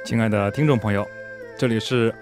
亲爱的听众朋友，这里是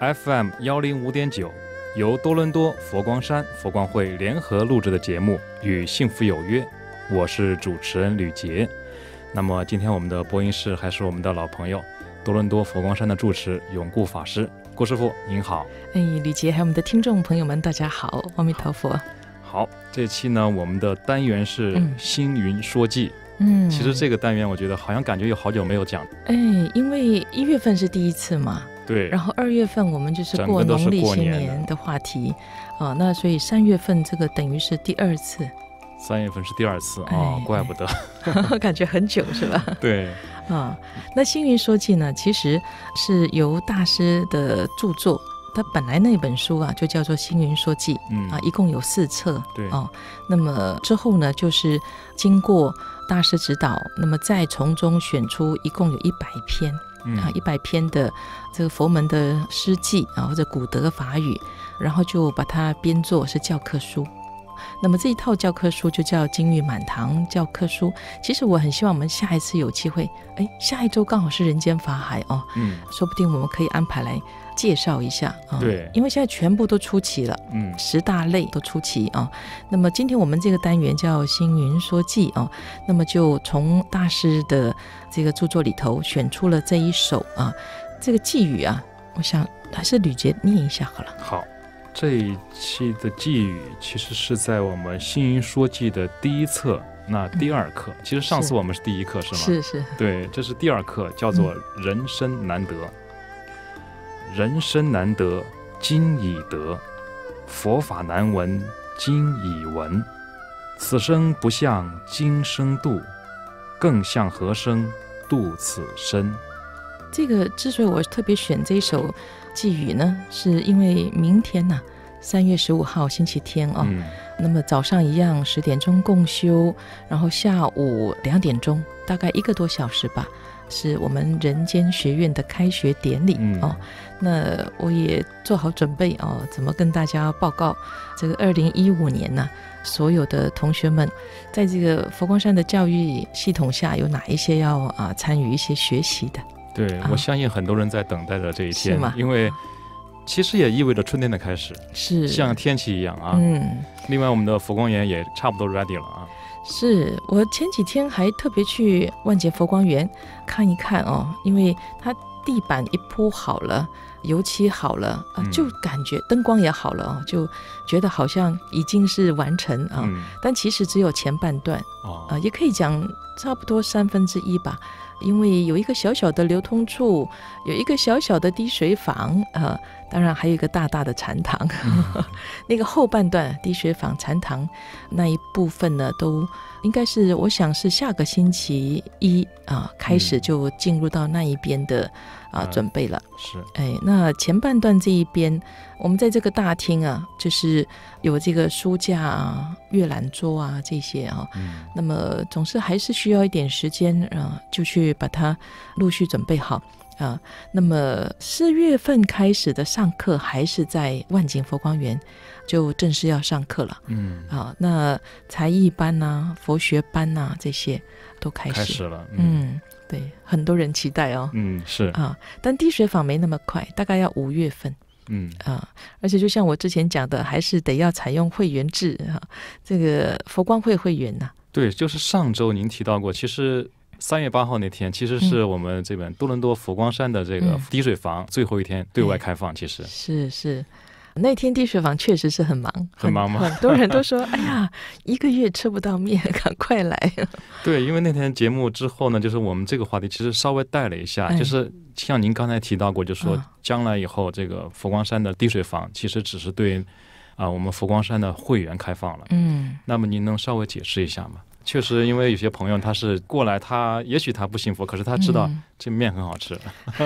FM105.9，由多伦多佛光山佛光会联合录制的节目《与幸福有约》，我是主持人吕杰。那么今天我们的播音室还是我们的老朋友，多伦多佛光山的住持永固法师。郭师傅您好。 吕杰还有我们的听众朋友们大家好，阿弥陀佛。 好，这期呢我们的单元是星云说记。其实这个单元我觉得好像感觉有好久没有讲。 因为1月份是第一次嘛， 对， 然后2月份我们就是过农历新年的话题那所以3月份这个等于是第2次。 3月份是第2次怪不得感觉很久是吧？ 对那星云说记呢，其实是由大师的著作，他本来那本书就叫做《星云说记》一共有4册。 对那么之后呢，就是经过大师指导，那么再从中选出一共有100篇100篇的这个佛门的诗记或者古德法语，然后就把它编作是教科书。那么这一套教科书就叫金玉满堂教科书。其实我很希望我们下一次有机会，下一周刚好是人间法海说不定我们可以安排来介绍一下对， 因为现在全部都出齐了10大类都出齐那么今天我们这个单元叫星云说记那么就从大师的这个著作里头选出了这一首这个寄语我想还是吕杰念一下好了。 好，这一期的寄语其实是在我们星云说记的第1册那第2课其实上次我们是第1课是吗？ 是对，这是第2课，叫做人生难得。人生难得今已得，佛法难闻今已闻。此生不向今生度，更向何生度此生。 这个之所以我特别选这首寄语呢，是因为明天3月15号星期天那么早上一样10点钟共修，然后下午2点钟大概1个多小时吧，是我们人间学院的开学典礼那我也做好准备怎么跟大家报告这个2015年所有的同学们在这个佛光山的教育系统下有哪一些要参与一些学习的。 对，我相信很多人在等待着这一天，因为其实也意味着春天的开始， 是像天气一样另外我们的佛光园也差不多 ready 了是我前几天还特别去万劫佛光园看一看因为它地板一铺好了，油漆好了就感觉灯光也好了就觉得好像已经是完成但其实只有前半段也可以讲差不多1/3吧，因为有一个小小的流通处，有一个小小的滴水坊当然还有一个大大的禅堂那个后半段滴水坊禅堂那一部分呢，都应该是我想是下个星期一开始就进入到那一边的准备了。 是那前半段这一边我们在这个大厅就是有这个书架阅览桌这些那么总是还是需要一点时间就去把它陆续准备好那么4月份开始的上课还是在万景佛光园就正式要上课了那才艺班佛学班这些都开始了对，很多人期待是但滴水坊没那么快，大概要5月份而且就像我之前讲的，还是得要采用会员制这个佛光会会员对，就是上周您提到过，其实3月8号那天其实是我们这边多伦多佛光山的这个滴水坊最后一天对外开放其实是那天滴水坊确实是很忙吗？ 很多人都说哎呀1个月吃不到面，赶快来对，因为那天节目之后呢，就是我们这个话题其实稍微带了一下就是像您刚才提到过，就说将来以后这个佛光山的滴水坊其实只是对我们佛光山的会员开放了那么您能稍微解释一下吗？确实因为有些朋友他是过来，他也许他不信佛，可是他知道这面很好吃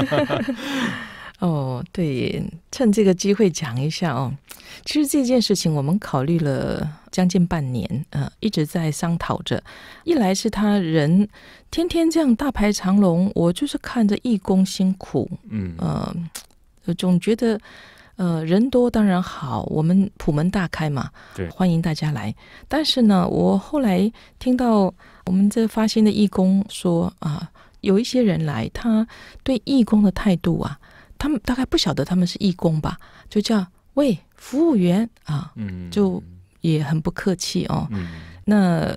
对，趁这个机会讲一下其实这件事情我们考虑了将近半年一直在商讨着。一来是他人天天这样大排长龙，我就是看着义工辛苦总觉得人多当然好，我们普门大开嘛， 对， 欢迎大家来。但是呢，我后来听到我们这发心的义工说有一些人来，他对义工的态度啊，他们大概不晓得他们是义工吧，就叫喂服务员啊，就也很不客气哦。那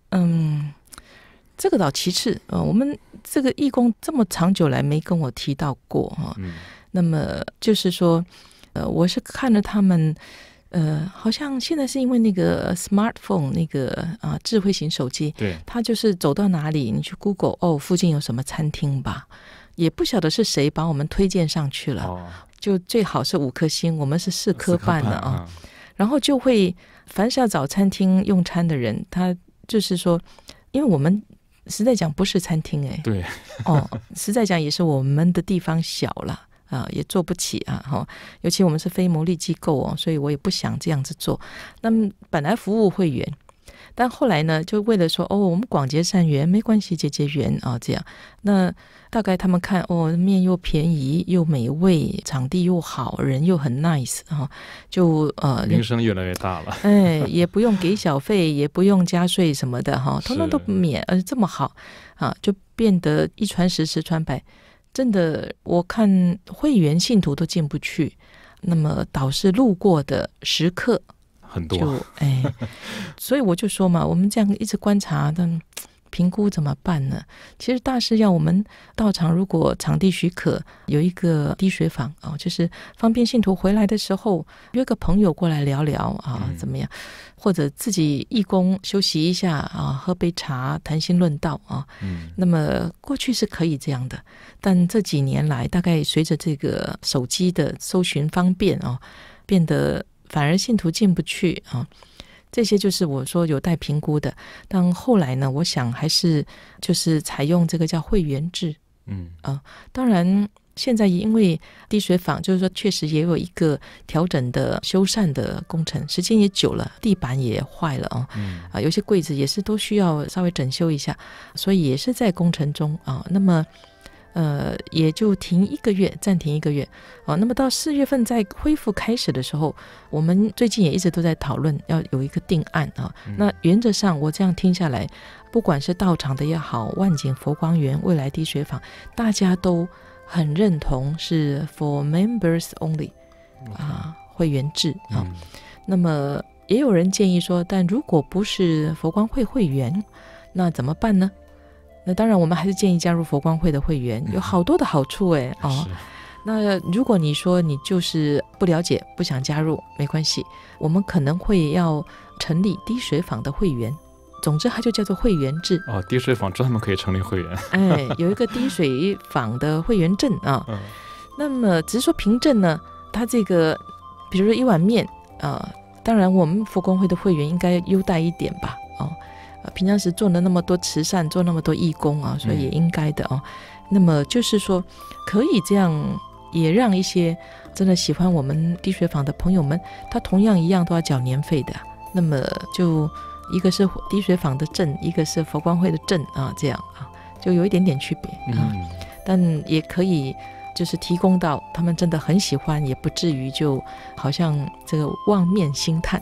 这个倒其次，我们这个义工这么长久来没跟我提到过哈。那么就是说，我是看了他们，好像现在是因为那个 smartphone 那个智慧型手机， 对， 他就是走到哪里，你去 Google 哦，附近有什么餐厅吧，也不晓得是谁把我们推荐上去了，就最好是5颗星，我们是4颗半的啊。然后就会，凡是要找餐厅用餐的人，他就是说，因为我们实在讲不是餐厅哎， 对， 实在讲也是我们的地方小了啊，也做不起啊，尤其我们是非牟利机构哦，所以我也不想这样子做。那么本来服务会员，但后来呢，就为了说我们广结善缘，没关系，结缘啊，这样。那大概他们看面又便宜又美味，场地又好，人又很 nice 就名声越来越大了。 也不用给小费，也不用加税什么的通通都免，这么好就变得一传十，十传百。真的，我看会员信徒都进不去，那么导致路过的食客很多， 所以我就说嘛，我们这样一直观察，但评估怎么办呢？其实大师要我们道场，如果场地许可，有一个滴水坊就是方便信徒回来的时候约个朋友过来聊聊怎么样？或者自己义工休息一下喝杯茶，谈心论道那么过去是可以这样的，但这几年来，大概随着这个手机的搜寻方便变得反而信徒进不去这些就是我说有待评估的。但后来呢，我想还是就是采用这个叫会员制。当然现在因为滴水坊就是说确实也有一个调整的修缮的工程，时间也久了，地板也坏了有些柜子也是都需要稍微整修一下，所以也是在工程中那么也就停1个月，暂停1个月那么到4月份再恢复开始的时候，我们最近也一直都在讨论要有一个定案那原则上我这样听下来，不管是道场的也好，万景佛光园、未来滴水坊，大家都很认同是 for members only 会员制那么也有人建议说，但如果不是佛光会会员，那怎么办呢？那当然我们还是建议加入佛光会的会员，有好多的好处那如果你说你就是不了解，不想加入，没关系，我们可能会要成立滴水坊的会员，总之它就叫做会员制滴水坊专门可以成立会员有一个滴水坊的会员证那么只是说凭证呢，它这个比如说1碗面当然我们佛光会的会员应该优待一点吧平常时做了那么多慈善，做那么多义工所以也应该的那么就是说可以这样，也让一些真的喜欢我们滴水坊的朋友们，他同样一样都要缴年费的，那么就一个是滴水坊的证，一个是佛光会的证这样就有一点点区别但也可以就是提供到他们真的很喜欢，也不至于就好像这个望面兴叹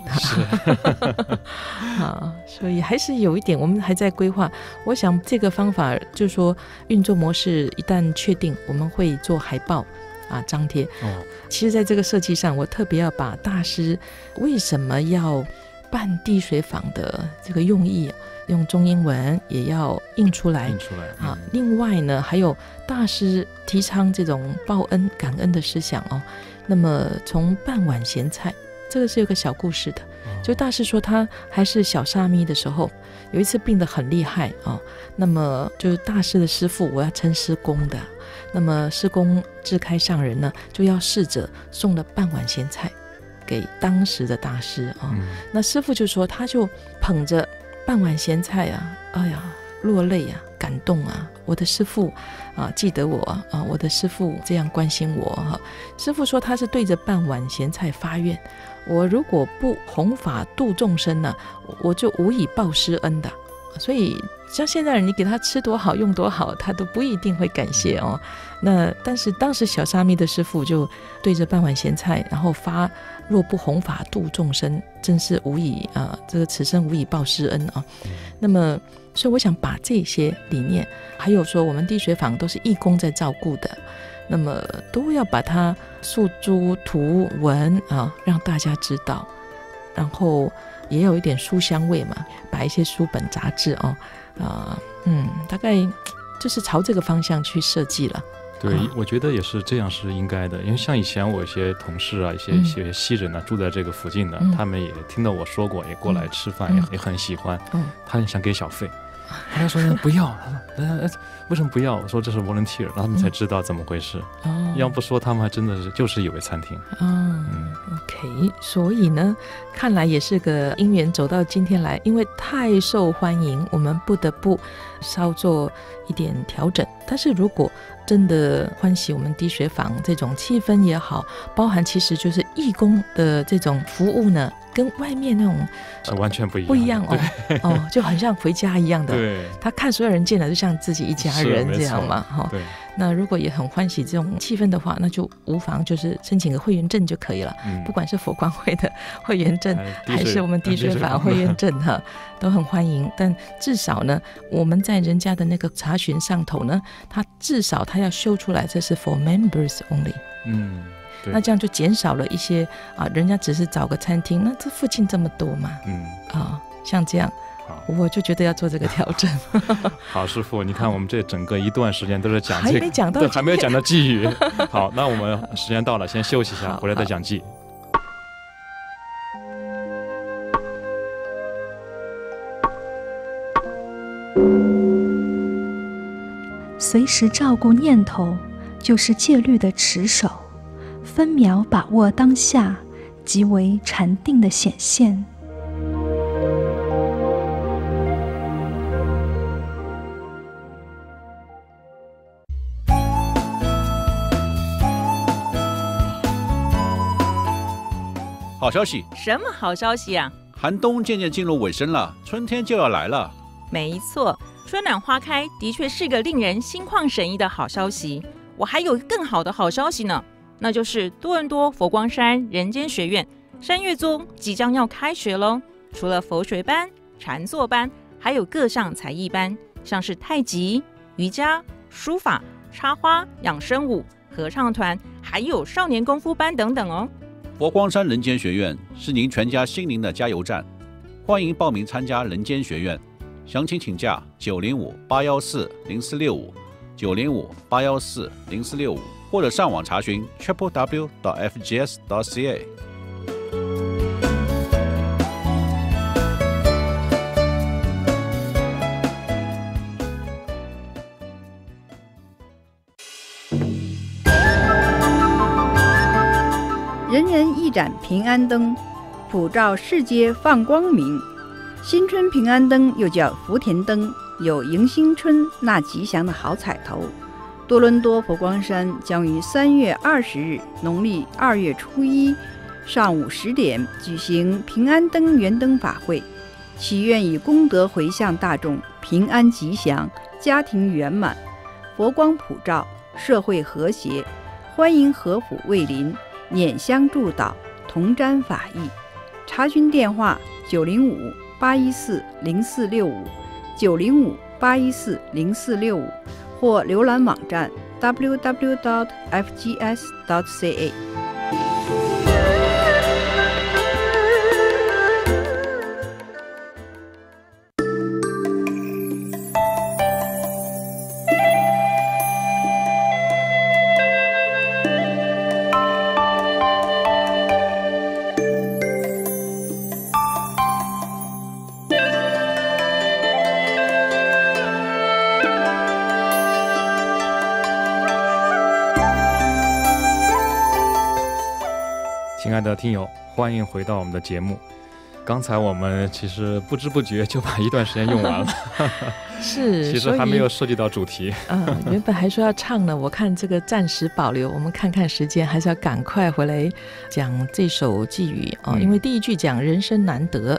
所以还是有一点我们还在规划。我想这个方法就是说运作模式一旦确定，我们会做海报张贴其实在这个设计上，我特别要把大师为什么要办滴水坊的这个用意用中英文也要印出来另外呢，还有大师提倡这种报恩感恩的思想那么从半碗咸菜，这个是有个小故事的就大师说他还是小沙弥的时候，有一次病得很厉害那么就是大师的师父，我要称师公的，那么师公智开上人呢，就要侍者送了半碗咸菜给当时的大师那师父就说，他就捧着半碗咸菜哎呀落泪感动我的师父记得我我的师父这样关心我师父说他是对着半碗咸菜发愿，我如果不弘法度众生我就无以报师恩的所以像现在人，你给他吃多好用多好，他都不一定会感谢哦。那但是当时小沙弥的师父就对着半碗咸菜，然后发若不弘法度众生，真是无以这个此生无以报师恩啊。那么所以我想把这些理念，还有说我们滴水坊都是义工在照顾的，那么都要把它诉诸图文让大家知道，然后也有一点书香味嘛，把一些书本杂志大概就是朝这个方向去设计了。 对，我觉得也是这样是应该的，因为像以前我一些同事一些西人住在这个附近的，他们也听到我说过，也过来吃饭，也很喜欢，他很想给小费，他说不要，他说为什么不要？我说这是 volunteer， 然后他们才知道怎么回事。要不说他们还真的就是有个餐厅。 OK， 所以呢，看来也是个因缘走到今天来，因为太受欢迎，我们不得不稍做一点调整。但是如果真的欢喜我们滴水坊这种气氛也好，包含其实就是义工的这种服务呢，跟外面那种是完全不一样就很像回家一样的。 对， 他看所有人进来就像自己一家人这样嘛。 对。 那如果也很欢喜这种气氛的话，那就无妨就是申请个会员证就可以了。不管是佛光会的会员证，还是我们滴水坊会员证都很欢迎。但至少呢，我们在人家的那个查询上头呢，他至少他要修出来这是 for members only。那这样就减少了一些人家只是找个餐厅，那这附近这么多嘛。像这样我就觉得要做这个调整。 好，师父，你看我们这整个一段时间都是讲这个， 还没有讲到寄语。好，那我们时间到了，先休息一下，回来再讲寄。 随时照顾念头，就是戒律的持守，分秒把握当下，即为禅定的显现。 好消息！ 什么好消息啊？ 寒冬渐渐进入尾声了，春天就要来了。 没错，春暖花开的确是个令人心旷神怡的好消息。我还有更好的好消息呢，那就是多伦多佛光山人间学院3月中即将要开学咯。除了佛学班、禅坐班，还有各项才艺班，像是太极、瑜伽、书法、插花、养生舞、合唱团，还有少年功夫班等等哦。 佛光山人间学院是您全家心灵的加油站，欢迎报名参加人间学院。详情请假905-814-0465，905-814-0465，或者上网查询 www.fgs.ca。 人人一盏平安灯，普照世界放光明。新春平安灯又叫福田灯，有迎新春纳吉祥的好彩头。多伦多佛光山将于3月20日农历2月初1上午10点举行平安灯圆灯法会，祈愿以功德回向大众，平安吉祥，家庭圆满，佛光普照，社会和谐。欢迎合府卫邻拈香祝祷，同沾法益。查询电话905-814-0465，905-814-0465，或浏览网站 www.fgs.ca。 亲爱的听友，欢迎回到我们的节目。刚才我们其实不知不觉就把一段时间用完了是， 其实还没有涉及到主题原本还说要唱呢，我看这个暂时保留，我们看看时间，还是要赶快回来讲这首寄语因为第一句讲人生难得，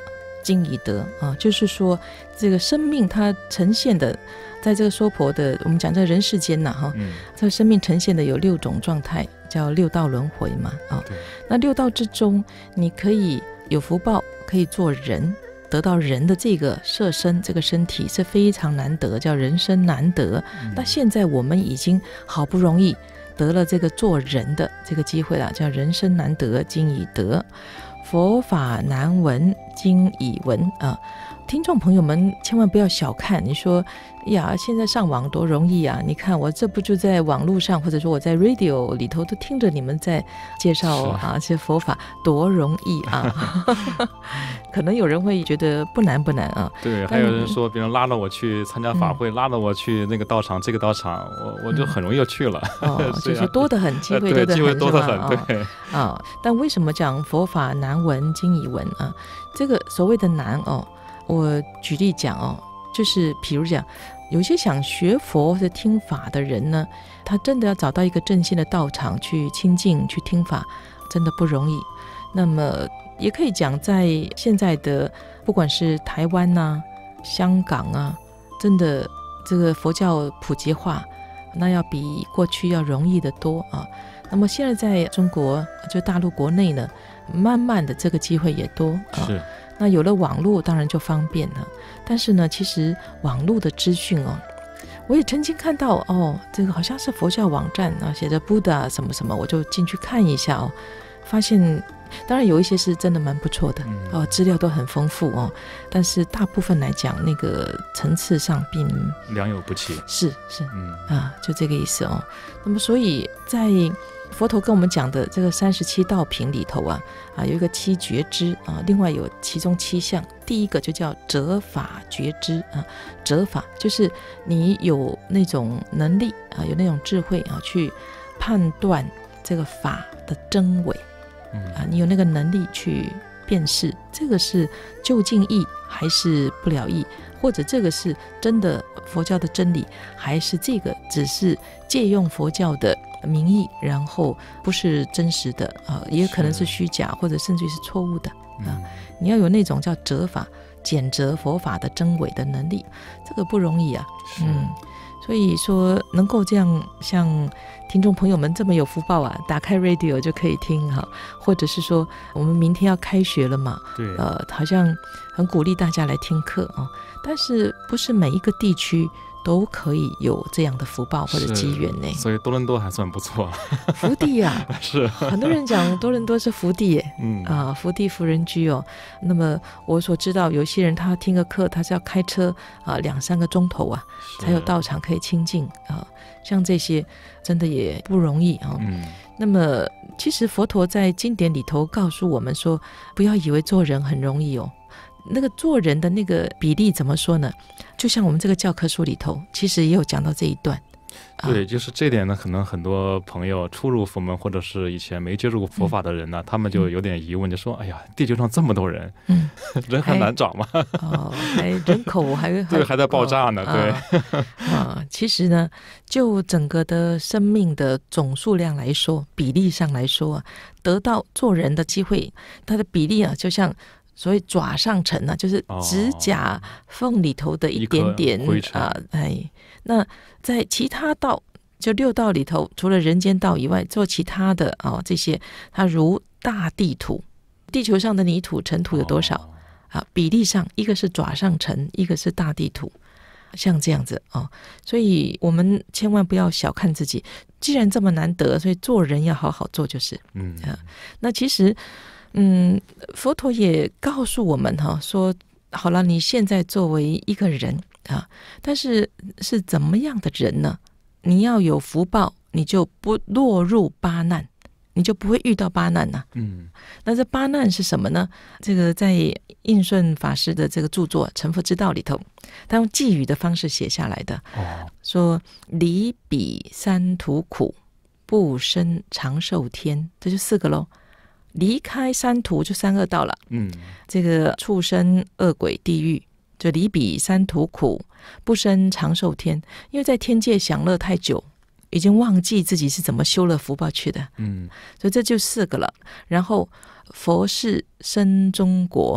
今已得啊，就是说这个生命它呈现的，在这个娑婆的我们讲这人世间呐哈，这个生命呈现的有6种状态，叫6道轮回嘛啊。那6道之中，你可以有福报，可以做人，得到人的这个色身，这个身体是非常难得，叫人生难得。那现在我们已经好不容易得了这个做人的这个机会了，叫人生难得今已得，佛法难闻今已闻啊。听众朋友们千万不要小看，你说呀现在上网多容易啊，你看我这不就在网络上，或者说我在 radio 里头都听着你们在介绍啊这些佛法多容易啊可能有人会觉得不难啊。 对，还有人说别人拉了我去参加法会，拉了我去那个道场这个道场，我就很容易就去了就是多得很，机会多得很对啊。但为什么讲佛法难闻今已闻啊？这个所谓的难我举例讲就是比如讲有些想学佛或者听法的人呢，他真的要找到一个正信的道场去亲近去听法，真的不容易。那么也可以讲在现在的不管是台湾啊香港啊，真的这个佛教普及化，那要比过去要容易得多啊。那么现在在中国就大陆国内呢，慢慢的这个机会也多是。 那有了网络当然就方便了，但是呢其实网络的资讯我也曾经看到这个好像是佛教网站写着 Buddha 什么什么，我就进去看一下发现当然有一些是真的蛮不错的资料都很丰富但是大部分来讲那个层次上并良莠不齐， 是就这个意思那么所以在佛陀跟我们讲的这个37道品里头有一个7觉知另外有其中7项，第一个就叫折法觉知折法就是你有那种能力有那种智慧去判断这个法的真伪你有那个能力去辨识这个是究竟义还是不了义，或者这个是真的佛教的真理，还是这个只是借用佛教的名义，然后不是真实的也可能是虚假，或者甚至是错误的你要有那种叫折法检折佛法的真伪的能力，这个不容易所以说能够这样像听众朋友们这么有福报打开 radio 就可以听或者是说我们明天要开学了嘛， 对好像很鼓励大家来听课但是不是每一个地区都可以有这样的福报或者机缘呢， 所以多伦多还算不错福地是很多人讲多伦多是福地耶福地福人居那么我所知道有些人他听个课他是要开车2-3个钟头才有道场可以亲近像这些真的也不容易那么其实佛陀在经典里头告诉我们说，不要以为做人很容易那个做人的那个比例怎么说呢，就像我们这个教科书里头其实也有讲到这一段对，就是这点呢，可能很多朋友初入佛门或者是以前没接触过佛法的人呢，他们就有点疑问，就说哎呀地球上这么多人人还难找吗还人口还在爆炸呢对其实呢就整个的生命的总数量来说，比例上来说得到做人的机会，它的比例就像所谓爪上尘就是指甲缝里头的一点点那在其他道就6道里头，除了人间道以外，做其他的这些它如大地土，地球上的泥土尘土有多少比例上一个是爪上尘，一个是大地土，像这样子所以我们千万不要小看自己，既然这么难得，所以做人要好好做就是那其实佛陀也告诉我们说好了，你现在作为一个人但是是怎么样的人呢？你要有福报，你就不落入八难，你就不会遇到八难那这八难是什么呢？这个在印顺法师的这个著作《成佛之道》里头，他用寄语的方式写下来的说离彼三途苦，不生长寿天，这就4个咯。离开三途就3恶道了这个畜生恶鬼地狱，就离彼三途苦，不生长寿天，因为在天界享乐太久，已经忘记自己是怎么修了福报去的所以这就4个了。然后佛世生中国，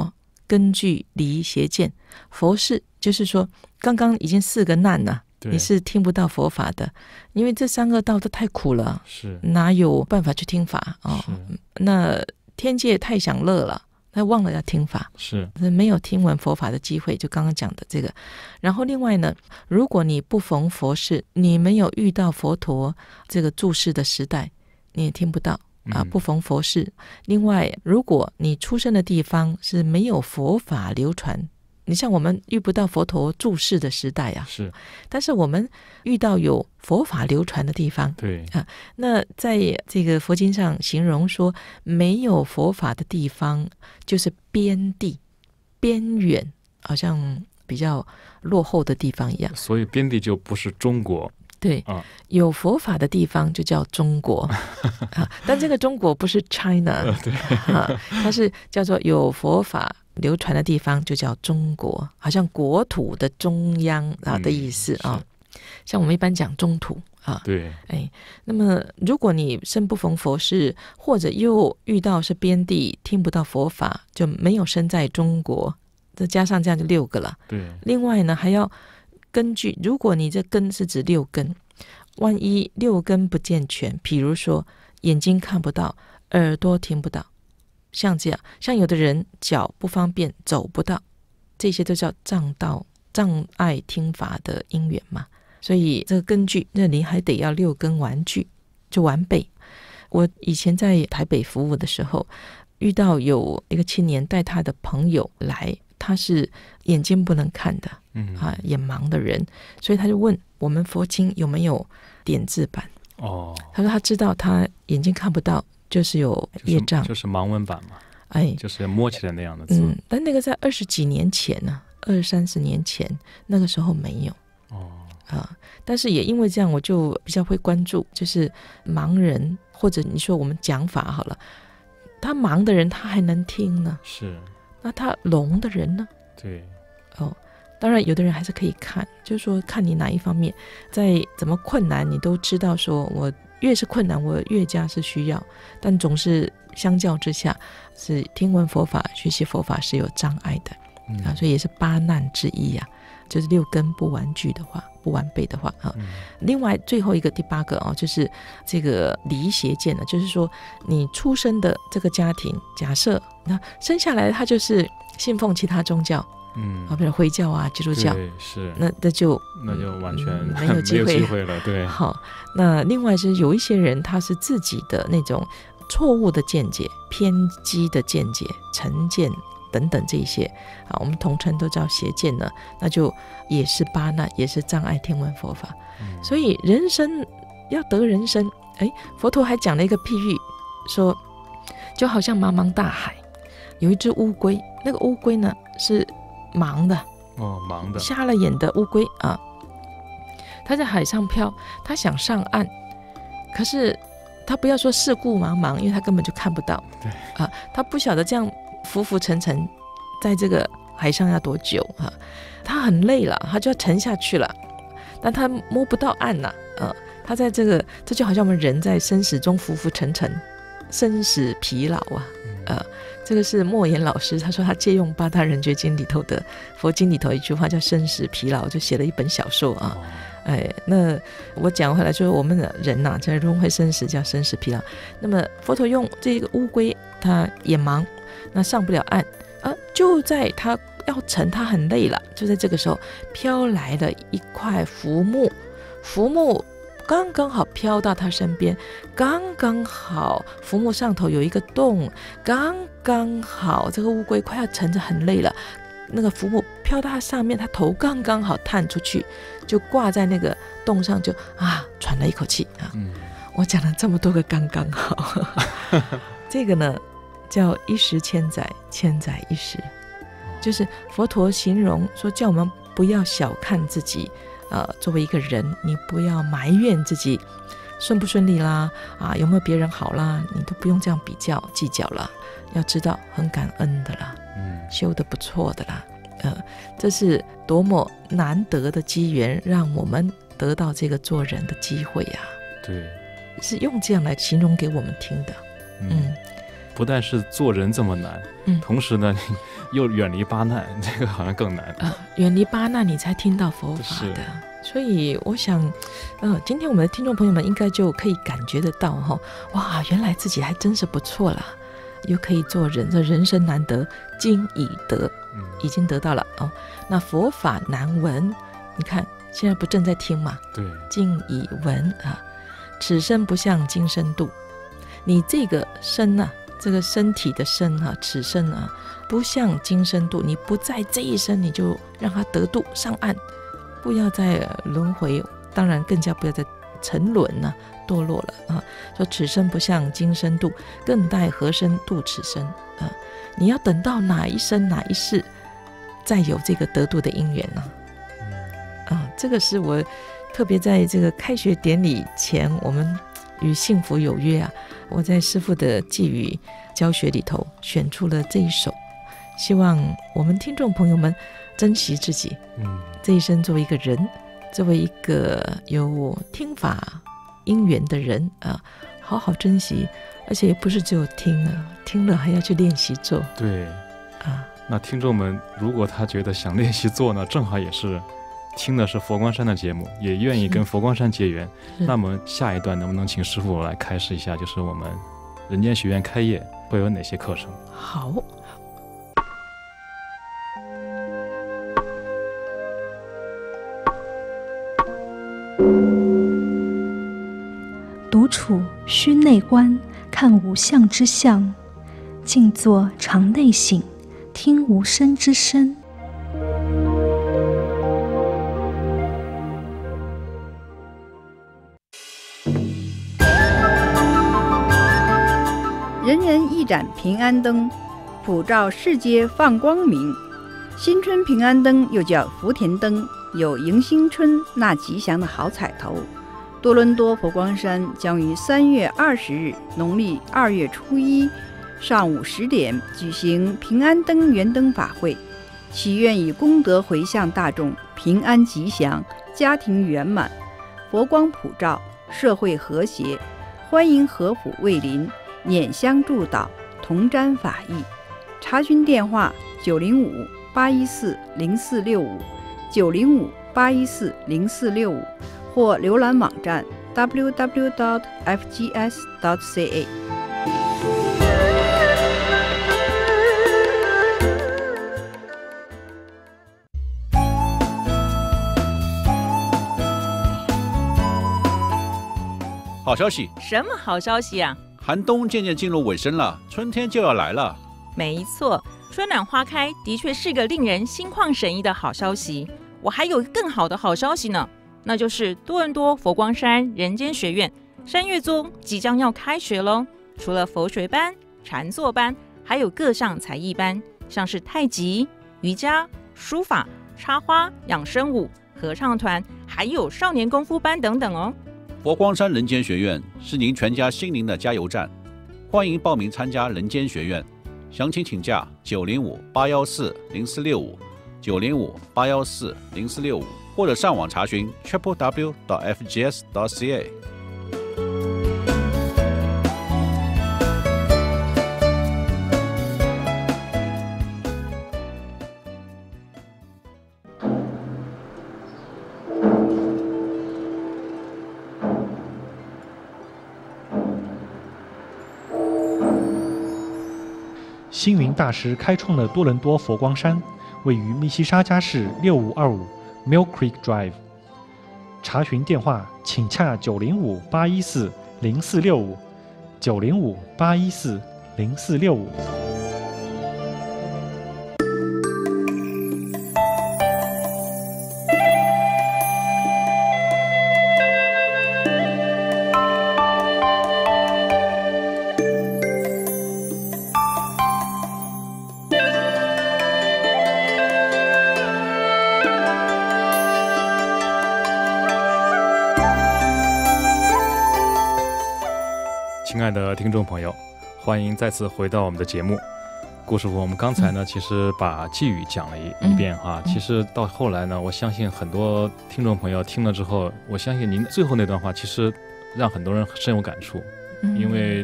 根据、离、邪见。佛事就是说刚刚已经4个难了，你是听不到佛法的，因为这3个道都太苦了， 是哪有办法去听法那天界太享乐了，他忘了要听法， 是没有听闻佛法的机会，就刚刚讲的这个。然后另外呢，如果你不逢佛事，你没有遇到佛陀这个住世的时代，你也听不到不逢佛事。另外，如果你出生的地方是没有佛法流传，你像我们遇不到佛陀住世的时代是， 但是我们遇到有佛法流传的地方， 对那在这个佛经上形容说，没有佛法的地方就是边地、边远，好像比较落后的地方一样。 所以边地就不是中国。 对，有佛法的地方就叫中国但这个中国不是 China 它是叫做有佛法流传的地方就叫中国，好像国土的中央的意思像我们一般讲中土对， 那么如果你生不逢佛事，或者又遇到是边地，听不到佛法，就没有生在中国，再加上这样就6个了。 对， 另外呢还要根据，如果你这根是指6根，万一6根不健全，比如说眼睛看不到，耳朵听不到，像这样，像有的人脚不方便走不到，这些都叫障碍听法的因缘嘛。所以这个根据，那你还得要6根完具，就完备。我以前在台北服务的时候，遇到有一个青年带他的朋友来，他是眼睛不能看的眼盲的人，所以他就问我们佛经有没有点字版他说他知道他眼睛看不到就是有业障， 就是盲文版嘛，就是摸起来那样的字但那个在20几年前呢，20-30年前那个时候没有但是也因为这样，我就比较会关注，就是盲人，或者你说我们讲法好了，他盲的人他还能听呢， 是， 那他聋的人呢？ 对当然有的人还是可以看，就是说看你哪一方面，在怎么困难你都知道，说我越是困难我越加是需要，但总是相较之下是听闻佛法、学习佛法是有障碍的所以也是8难之一就是6根不完具的话，不完备的话另外最后一个第8个就是这个离邪见呢，就是说你出生的这个家庭，假设那生下来他就是信奉其他宗教比如回教基督教， 对，是， 那就完全没有机会了，对。 好，那另外是有一些人他是自己的那种错误的见解、偏激的见解、成见等等这些我们统称都叫邪见呢，那就也是8难，也是障碍听闻佛法所以人生要得人生佛陀还讲了一个譬喻，说就好像茫茫大海有一只乌龟，那个乌龟呢是盲的盲的， 瞎了眼的乌龟它在海上漂，它想上岸，可是它不要说四顾茫茫，因为它根本就看不到， 对它不晓得这样浮浮沉沉在这个海上要多久它很累了，它就要沉下去了，但它摸不到岸它在这就好像我们人在生死中浮浮沉沉，生死疲劳这个是莫言老师，他说他借用八大人觉经里头的佛经里头一句话叫生死疲劳，就写了一本小说那我讲回来说，我们的人在轮回生死叫生死疲劳。那么佛陀用这个乌龟，它眼盲，那上不了岸就在它要沉，它很累了，就在这个时候飘来了一块浮木，浮木刚刚好飘到他身边，刚刚好浮木上头有一个洞，刚刚好这个乌龟快要沉着很累了，那个浮木飘到他上面，他头刚刚好探出去，就挂在那个洞上，就喘了一口气我讲了这么多个刚刚好这个呢叫一时千载，千载一时，就是佛陀形容说叫我们不要小看自己作为一个人，你不要埋怨自己顺不顺利啦有没有别人好啦，你都不用这样比较计较了，要知道很感恩的啦修得不错的啦这是多么难得的机缘，让我们得到这个做人的机会对，是用这样来形容给我们听的不但是做人这么难，同时呢又远离八难，这个好像更难。 远离八难你才听到佛法的。所以我想今天我们的听众朋友们应该就可以感觉得到哇，原来自己还真是不错啦，又可以做人，这人生难得今已得，已经得到了那佛法难闻，你看现在不正在听吗？ 对， 今已闻此生不向今生度。你这个身这个身体的身此生不向今生度，你不在这一生你就让它得度上岸，不要再轮回，当然更加不要再沉沦堕落了说此生不向今生度，更待何生度此生你要等到哪一生哪一世再有这个得度的因缘这个是我特别在这个开学典礼前，我们与幸福有约我在师父的寄语教学里头选出了这一首，希望我们听众朋友们珍惜自己这一生，作为一个人，作为一个有听法因缘的人好好珍惜，而且不是只有听了还要去练习做。 对那听众们如果他觉得想练习做呢，正好也是听的是佛光山的节目，也愿意跟佛光山结缘，那么下一段能不能请师父来开示一下，就是我们人间学院开业会有哪些课程？ 好， 独处须内观，看无相之相；静坐常内省，听无声之声。 人人一盏平安灯，普照世界放光明。新春平安灯又叫福田灯，有迎新春纳吉祥的好彩头。多伦多佛光山将于3月20日农历2月初1上午10点举行平安灯圆灯法会，祈愿以功德回向大众，平安吉祥，家庭圆满，佛光普照，社会和谐。欢迎合府卫邻拈香祝祷，同沾法益。查询电话905-814-0465 905-814-0465，或浏览网站 www.fgs.ca。 好消息！ 什么好消息啊？ 寒冬渐渐进入尾声了，春天就要来了。 没错，春暖花开的确是个令人心旷神怡的好消息。我还有更好的好消息呢，那就是多伦多佛光山人间学院3月中即将要开学咯。除了佛学班、禅坐班，还有各项才艺班，像是太极、瑜伽、书法、插花、养生舞、合唱团，还有少年功夫班等等哦。 佛光山人间学院是您全家心灵的加油站，欢迎报名参加人间学院。详情请假905-814-0465 905-814-0465，或者上网查询 www.fgs.ca。 星云大师开创了多伦多佛光山，位于密西沙加市6525 Mill Creek Drive。查询电话请洽905-814-0465 905-814-0465。 亲爱的听众朋友，欢迎再次回到我们的节目。顾师傅，我们刚才呢，其实把寄语讲了一遍哈。其实到后来呢，我相信很多听众朋友听了之后，我相信您最后那段话其实让很多人深有感触，因为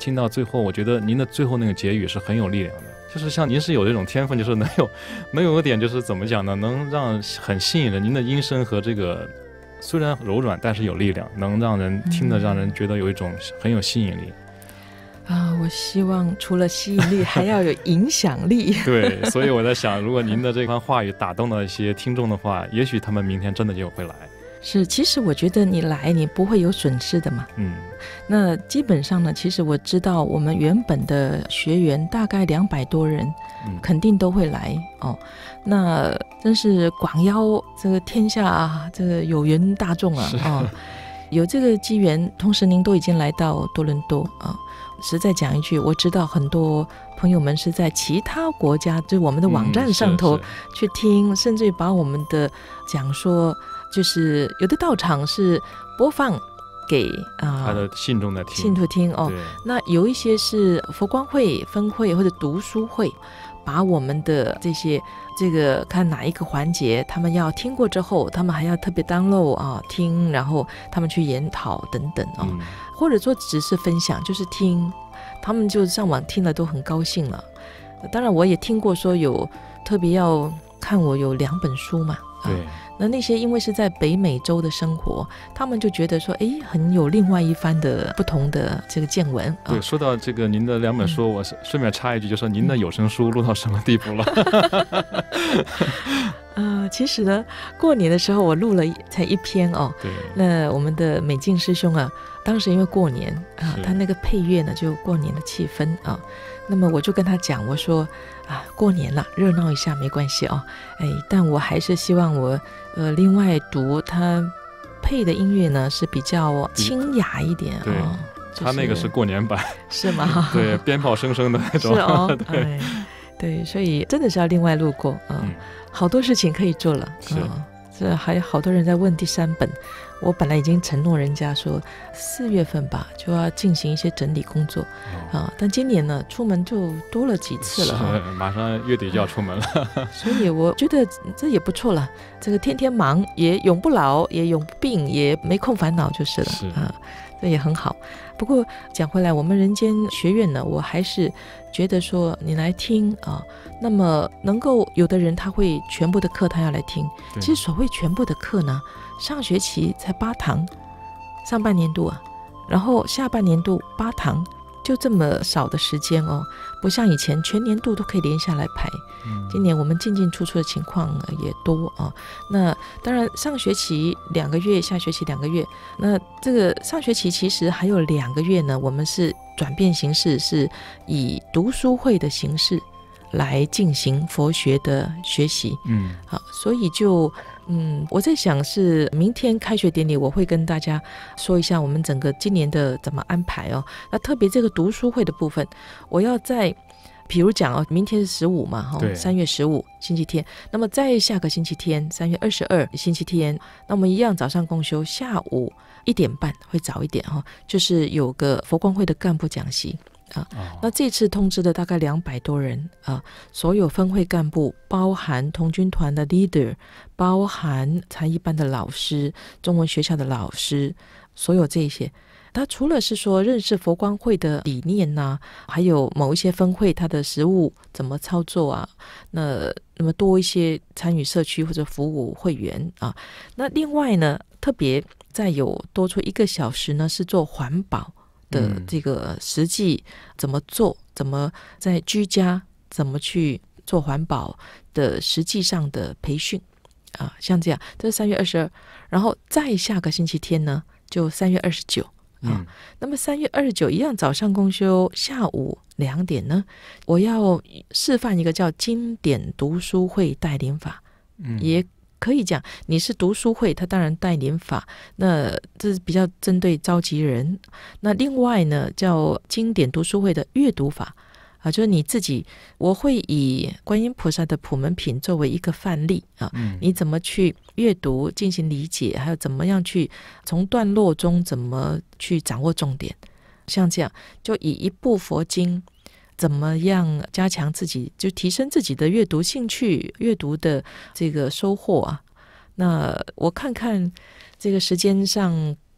听到最后，我觉得您的最后那个结语是很有力量的，就是像您是有这种天分，就是能有点就是怎么讲呢，能让很吸引人，您的音声和这个虽然柔软但是有力量，能让人听得让人觉得有一种很有吸引力。 我希望除了吸引力还要有影响力。 对，所以我在想，如果您的这番话语打动了一些听众的话，也许他们明天真的就会来。 是，其实我觉得你来你不会有损失的嘛。那基本上呢，其实我知道我们原本的学员大概200多人，肯定都会来哦。那真是广邀这个天下这个有缘大众啊有这个机缘，同时您都已经来到多伦多啊。实在讲一句，我知道很多朋友们是在其他国家，就是我们的网站上头去听，甚至于把我们的讲说，就是有的道场是播放给他的信徒听哦。那有一些是佛光会分会或者读书会，把我们的这个看哪一个环节他们要听过之后，他们还要特别 download 听，然后他们去研讨等等或者说只是分享，就是听，他们就上网听了都很高兴了。当然我也听过说有特别要看我有2本书嘛，那些因为是在北美洲的生活，他们就觉得说很有另外一番的不同的这个见闻。 对，说到这个您的2本书，我顺便插一句，就说您的有声书录到什么地步了？ 其实呢，过年的时候我录了才1篇对，那我们的美静师兄当时因为过年他那个配乐呢就过年的气氛那么我就跟他讲，我说过年了，热闹一下没关系但我还是希望我另外读他配的音乐呢是比较清雅一点他那个是过年版是吗？ 对，鞭炮声声的那种是对，所以真的是要另外录过好多事情可以做了这还有好多人在问第3本，我本来已经承诺人家说4月份吧就要进行一些整理工作但今年呢出门就多了几次了马上月底就要出门了所以我觉得这也不错了，这个天天忙也永不老，也永不病，也没空烦恼就是了这也很好。不过讲回来，我们人间学院呢，我还是觉得说你来听那么能够有的人他会全部的课他要来听，其实所谓全部的课呢，上学期才8堂，上半年度然后下半年度8堂，就这么少的时间不像以前全年度都可以连下来排今年我们进进出出的情况也多那当然上学期2个月，下学期2个月，那这个上学期其实还有2个月呢，我们是转变形式，是以读书会的形式来进行佛学的学习所以就我在想是明天开学典礼我会跟大家说一下我们整个今年的怎么安排那特别这个读书会的部分，我要在比如讲明天是15嘛3月15星期天，那么再下个星期天3月22星期天，那我们一样早上共修，下午1点半会早一点就是有个佛光会的干部讲习那这次通知的大概200多人所有分会干部，包含童军团的 leader， 包含才艺班的老师，中文学校的老师，所有这些他除了是说认识佛光会的理念还有某一些分会它的实务怎么操作那么多一些参与社区或者服务会员那另外呢，特别再有多出1个小时呢，是做环保的这个实际怎么做，怎么在居家怎么去做环保的实际上的培训像这样，这是3月22，然后再下个星期天呢就3月29那么3月29一样早上共修，下午2点呢，我要示范一个叫经典读书会带领法也可以讲你是读书会，他当然带领法，那这是比较针对召集人。那另外呢叫经典读书会的阅读法就是你自己，我会以观音菩萨的普门品作为一个范例你怎么去阅读进行理解，还有怎么样去从段落中怎么去掌握重点，像这样就以一部佛经怎么样加强自己，就提升自己的阅读兴趣，阅读的这个收获那我看看这个时间上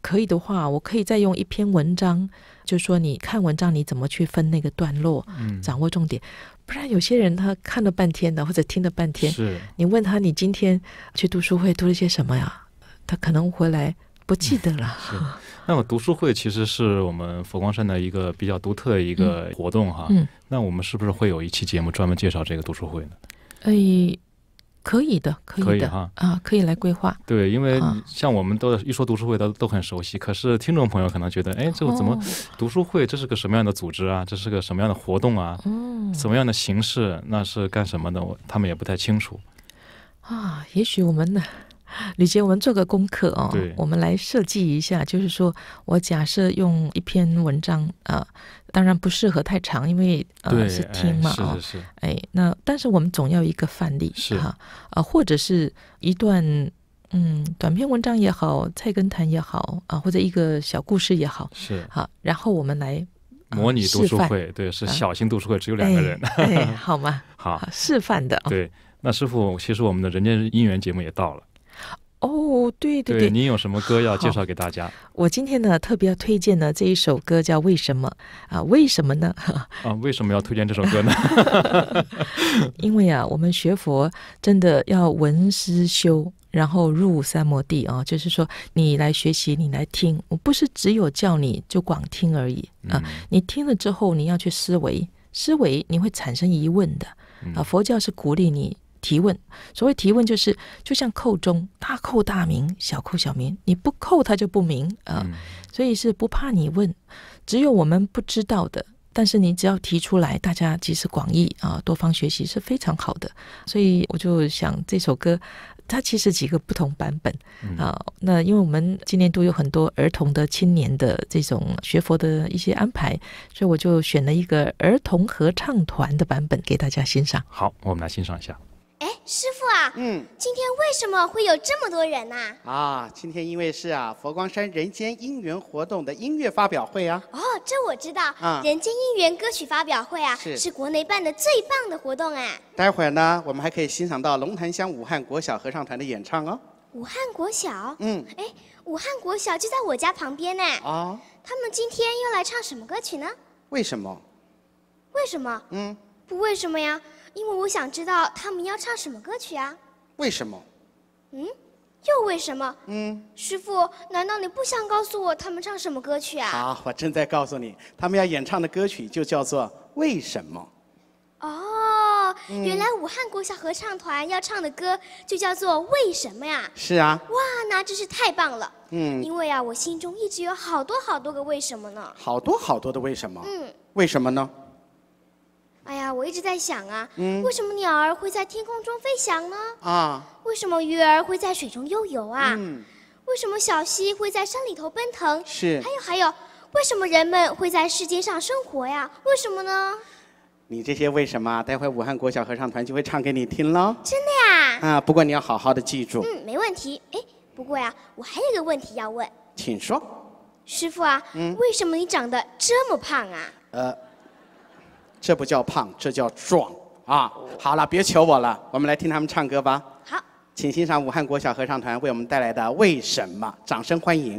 可以的话，我可以再用一篇文章，就说你看文章你怎么去分那个段落，掌握重点。不然有些人他看了半天的，或者听了半天， 是你问他你今天去读书会读了些什么呀？他可能回来不记得了。 是。那么读书会其实是我们佛光山的一个比较独特的一个活动哈。那我们是不是会有一期节目专门介绍这个读书会呢？ 可以的，可以的哈可以来规划。 对，因为像我们都一说读书会都很熟悉，可是听众朋友可能觉得，哎，这个怎么读书会？这是个什么样的组织啊？这是个什么样的活动啊？什么样的形式？那是干什么的？他们也不太清楚啊。也许我们呢，吕杰，我们做个功课哦， 对， 我们来设计一下，就是说我假设用一篇文章当然不适合太长，因为是听嘛， 是那但是我们总要一个范例是或者是一段短篇文章也好，菜根谭也好或者一个小故事也好， 是然后我们来模拟读书会，对，是小型读书会，只有2个人， 好吗？ 好， 示范的。 对，那师父，其实我们的人间姻缘节目也到了。 对， 您有什么歌要介绍给大家？ 我今天呢特别要推荐的这一首歌叫《为什么》为什么呢？ 为什么要推荐这首歌呢？ 因为我们学佛真的要闻思修，然后入三摩地就是说你来学习，你来听，我不是只有叫你就光听而已你听了之后你要去思维，你会产生疑问的佛教是鼓励你提问，所谓提问就是就像扣钟，大扣大明，小扣小明，你不扣它就不明所以是不怕你问，只有我们不知道的，但是你只要提出来，大家集思广益多方学习是非常好的。所以我就想这首歌它其实几个不同版本那因为我们今年都有很多儿童的青年的这种学佛的一些安排，所以我就选了一个儿童合唱团的版本给大家欣赏。 好，我们来欣赏一下。 师父今天为什么会有这么多人呢？ 今天因为是佛光山人间姻缘活动的音乐发表会这我知道人间姻缘歌曲发表会是国内办的最棒的活动待会儿呢我们还可以欣赏到龙潭乡武汉国小合唱团的演唱武汉国小武汉国小就在我家旁边他们今天要来唱什么歌曲呢？ 为什么不为什么呀，因为我想知道他们要唱什么歌曲为什么又为什么师父，难道你不想告诉我他们唱什么歌曲好，我正在告诉你，他们要演唱的歌曲就叫做为什么原来武汉国小合唱团要唱的歌就叫做为什么呀？ 是哇，那真是太棒了因为我心中一直有好多好多个为什么呢。 好多好多的为什么为什么呢？ 哎呀，我一直在想为什么鸟儿会在天空中飞翔呢？为什么鱼儿会在水中悠游为什么小溪会在山里头奔腾？ 是。 还有，为什么人们会在世间上生活呀？为什么呢？ 你这些为什么，待会武汉国小合唱团就会唱给你听喽。 真的呀？ 不过你要好好的记住。 没问题。不过我还有一个问题要问。 请说。 师父为什么你长得这么胖这不叫胖，这叫壮好了，别求我了，我们来听他们唱歌吧。 好， 请欣赏武汉国小合唱团为我们带来的《为什么》，掌声欢迎。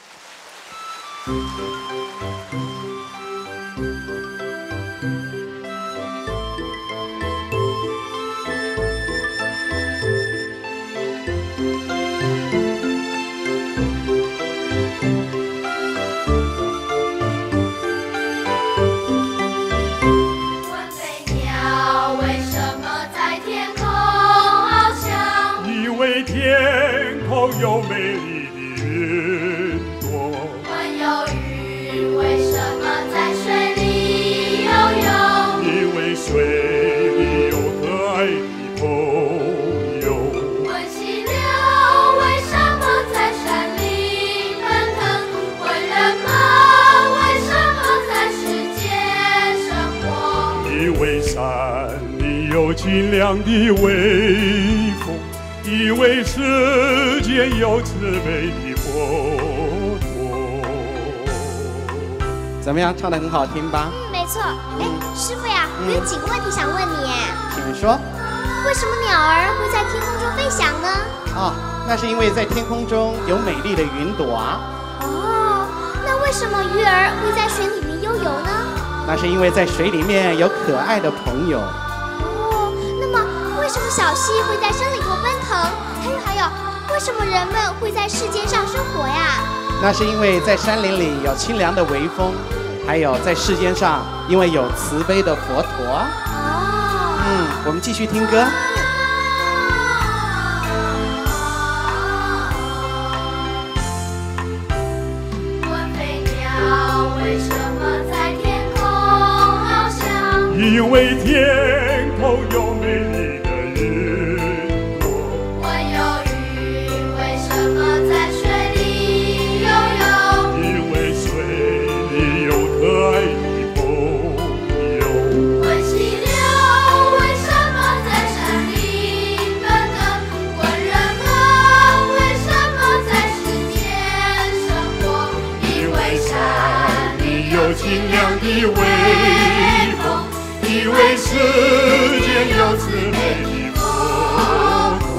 有美丽的云朵， 问有鱼为什么在水里游泳？ 因为水里有可爱的朋友。 问溪流为什么在山里奔腾？问人们为什么在世界生活？ 因为山里有清凉的微风，因为世间有慈悲的佛陀。 怎么样，唱得很好听吧？ 没错。师父呀，我有几个问题想问你。 请说。 为什么鸟儿会在天空中飞翔呢？ 那是因为在天空中有美丽的云朵为什么鱼儿会在水里面游泳呢？ 那是因为在水里面有可爱的朋友。 哦，那么为什么小溪会在山里头奔腾？还有，为什么人们会在世间上生活呀？ 那是因为在山林里有清凉的微风，还有在世间上因为有慈悲的佛陀。哦，我们继续听歌。 因为天空有美丽的云朵。 问有鱼为什么在水里游泳？ 因为水里有可爱的朋友。 问溪流为什么在山里奔腾？问人们为什么在世间生活？因为山里有清凉的微风，因为世间有慈悲的佛陀。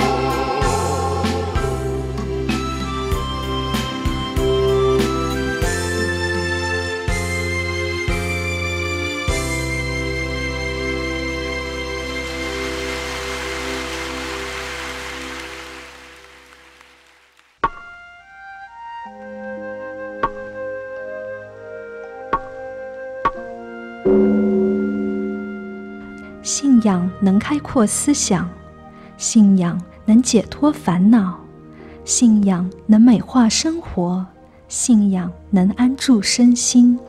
信仰能开阔思想，信仰能解脱烦恼，信仰能美化生活，信仰能安住身心。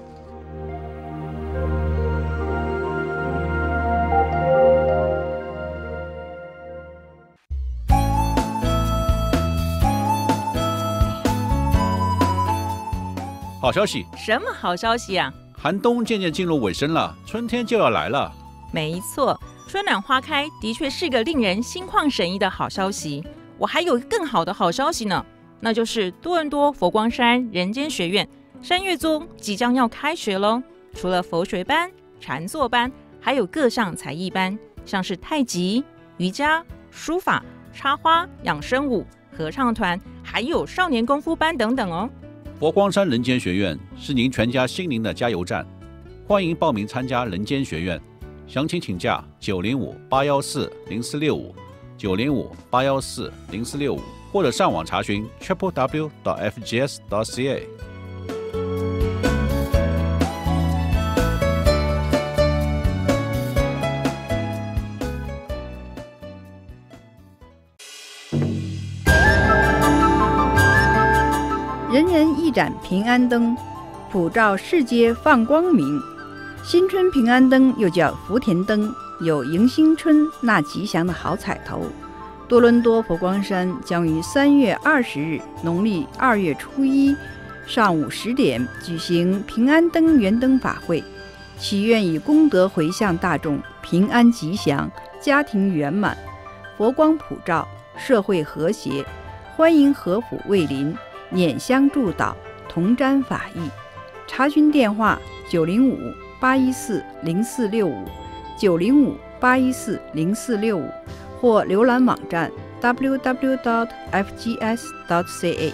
好消息！ 什么好消息啊？ 寒冬渐渐进入尾声了，春天就要来了。 没错，春暖花开的确是个令人心旷神怡的好消息。我还有更好的好消息呢，那就是多伦多佛光山人间学院山月宗即将要开学咯。除了佛学班、禅坐班，还有各项才艺班，像是太极、瑜伽、书法、插花、养生舞、合唱团，还有少年功夫班等等哦。 佛光山人间学院是您全家心灵的加油站，欢迎报名参加人间学院。详情请假905-814-0465，905-814-0465，或者上网查询 www.fgs.ca。 人人一盏平安灯，普照世界放光明。新春平安灯又叫福田灯，有迎新春那吉祥的好彩头。多伦多佛光山将于3月20日农历2月初1上午10点举行平安灯圆灯法会，祈愿以功德回向大众平安吉祥，家庭圆满，佛光普照，社会和谐。欢迎合府卫邻拈香祝祷，同沾法益。查询电话905-814-0465，905-814-0465，或浏览网站 www.fgs.ca。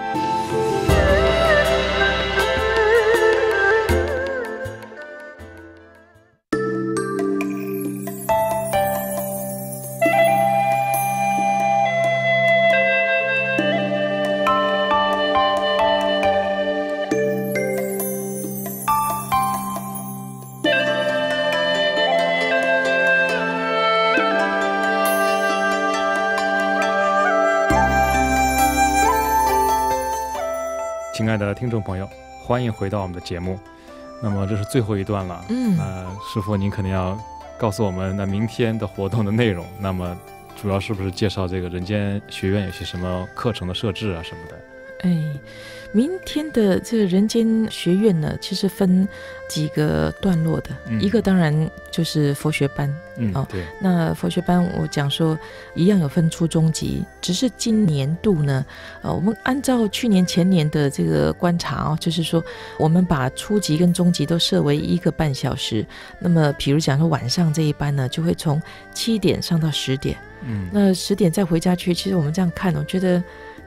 亲爱的听众朋友，欢迎回到我们的节目。那么这是最后一段了，师父您肯定要告诉我们那明天的活动的内容。那么主要是不是介绍这个人间学院有些什么课程的设置啊什么的？ 明天的这个人间学院呢，其实分几个段落的，一个当然就是佛学班， 对。 那佛学班我讲说一样有分初中级，只是今年度呢，我们按照去年前年的这个观察就是说我们把初级跟中级都设为1个半小时。那么比如讲说晚上这一班呢，就会从7点上到10点，那10点再回家去。其实我们这样看，我觉得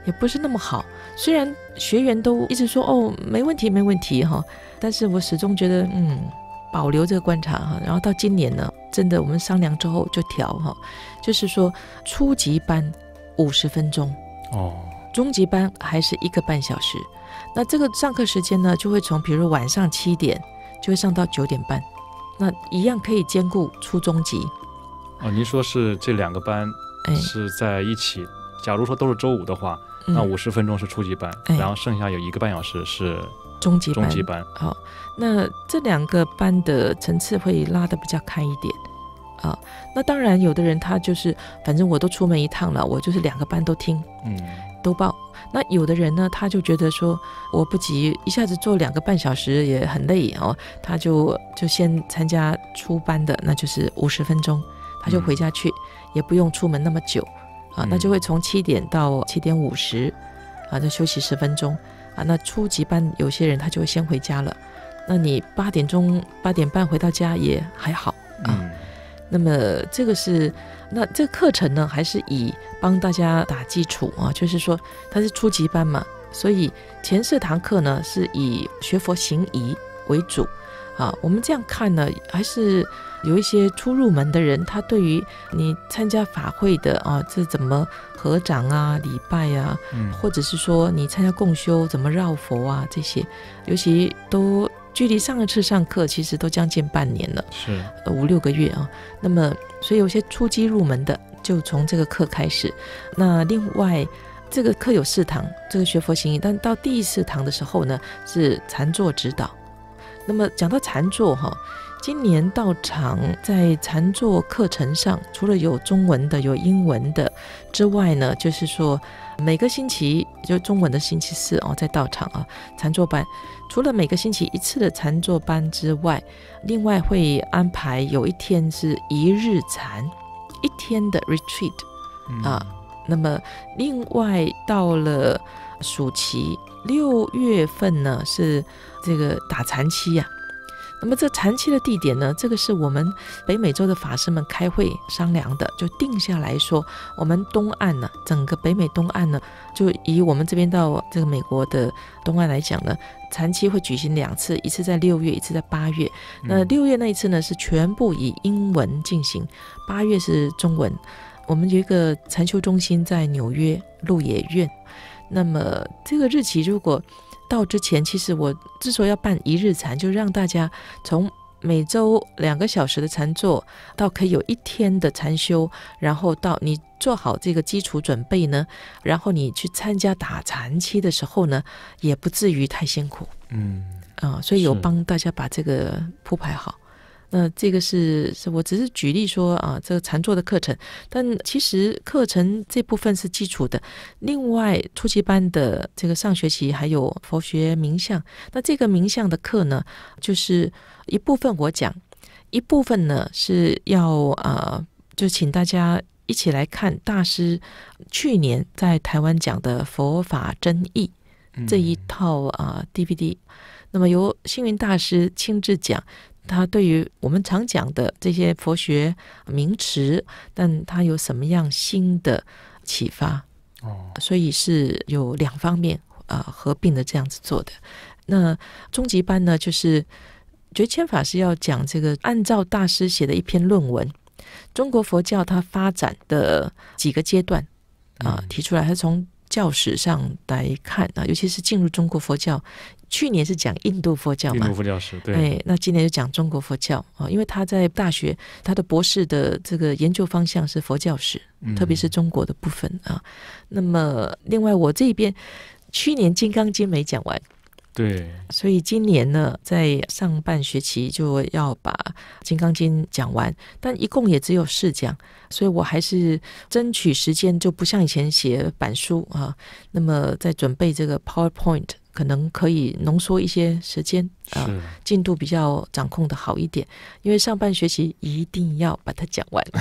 也不是那么好。虽然学员都一直说哦没问题没问题哈，但是我始终觉得保留这个观察哈。然后到今年呢，真的我们商量之后就调哈，就是说初级班50分钟中级班还是1个半小时。那这个上课时间呢，就会从比如晚上7点就会上到9点半，那一样可以兼顾初中级。 您说是这2个班是在一起，假如说都是周5的话，那50分钟是初级班，然后剩下有1个半小时是中级班。 好，那这2个班的层次会拉得比较开一点啊。那当然有的人他就是反正我都出门一趟了，我就是2个班都听，都报。那有的人呢，他就觉得说我不急，一下子做2个半小时也很累哦，他就先参加初班的，那就是50分钟，他就回家去，也不用出门那么久啊，那就会从7点到7点50啊，就休息10分钟啊。那初级班有些人他就会先回家了，那你8点半回到家也还好啊。那么这个是，那这个课程呢，还是以帮大家打基础啊，就是说它是初级班嘛，所以前4堂课呢是以学佛行仪为主啊。我们这样看呢，还是有一些初入门的人，他对于你参加法会的啊，这怎么合掌啊、礼拜啊，或者是说你参加共修怎么绕佛啊，这些，尤其都距离上一次上课其实都将近半年了，是5、6个月啊。那么所以有些初级入门的就从这个课开始。那另外这个课有4堂，这个学佛行仪，但到第4堂的时候呢，是禅坐指导。那么讲到禅坐哈，今年道场在禅坐课程上，除了有中文的、有英文的之外呢，就是说每个星期就中文的星期4哦，在道场啊禅坐班，除了每个星期1次的禅坐班之外，另外会安排有1天是1日禅，1天的 retreat 啊。那么另外到了暑期6月份呢，是这个打禅期啊。那么这禅期的地点呢，这个是我们北美洲的法师们开会商量的，就定下来说，我们东岸呢，整个北美东岸呢，就以我们这边到这个美国的东岸来讲呢，禅期会举行2次，一次在6月，一次在8月。那6月那一次呢，是全部以英文进行，8月是中文。我们有一个禅修中心在纽约鹿野苑，那么这个日期如果到之前，其实我之所以要办1日禅，就让大家从每周2个小时的禅坐到可以有1天的禅修，然后到你做好这个基础准备呢，然后你去参加打禅期的时候呢，也不至于太辛苦。所以有帮大家把这个铺排好。那这个是我只是举例说啊，这个禅坐的课程，但其实课程这部分是基础的。另外初级班的这个上学期还有佛学冥想，那这个冥想的课呢，就是一部分我讲，一部分呢是要就请大家一起来看大师去年在台湾讲的佛法真义这一套DVD，那么由星云大师亲自讲。他对于我们常讲的这些佛学名词，但他有什么样新的启发？所以是有2方面合并的这样子做的。那中级班呢，就是觉谦法师要讲这个，按照大师写的一篇论文，中国佛教它发展的几个阶段提出来，他从教史上来看尤其是进入中国佛教。去年是讲印度佛教嘛，印度佛教史，对。那今年就讲中国佛教因为他在大学他的博士的这个研究方向是佛教史，特别是中国的部分那么另外我这边去年《金刚经》没讲完，对，所以今年呢，在上半学期就要把《金刚经》讲完，但一共也只有4讲，所以我还是争取时间，就不像以前写板书那么在准备这个 PowerPoint。可能可以浓缩一些时间进度比较掌控的好一点，因为上半学期一定要把它讲完